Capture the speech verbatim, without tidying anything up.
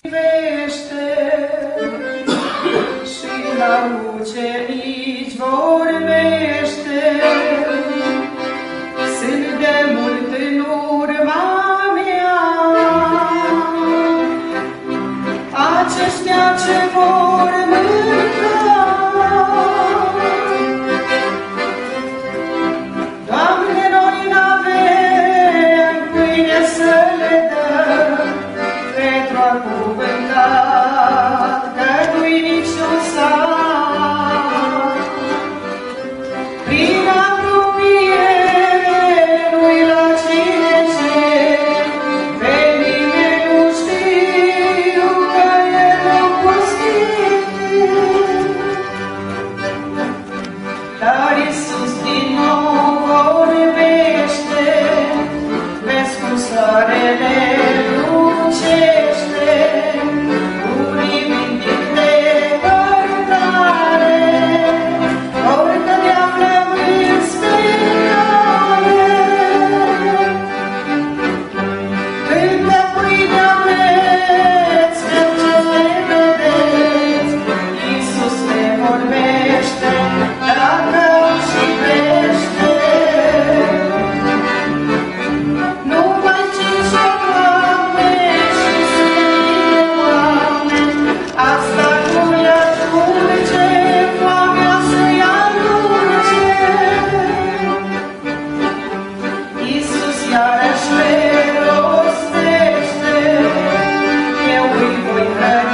ucenici vorbește, sunt de mult în urma mea. Aceștia ce vor mânca, Doamne, noi n-avem pâine să le dăm, Petru a cuvântat că nu-i niciun sat. Prin apropiere nu-i la cine ce, pe nimeni nu știu că e loc pustit. Dar Iisus din nou vorbește, vezi cum soarele lucește, unii vin din depărtare, orică de-a flământ speriare. Cântă pâinea vreți, merge le vedeți, Iisus ne vorbește, dacă și vește. Numai cinci oameni și sfinte oameni, asta nu-i ajunge, foamea să-i alunge. Iisus iarăși le rostește, eu îi voi hrăni.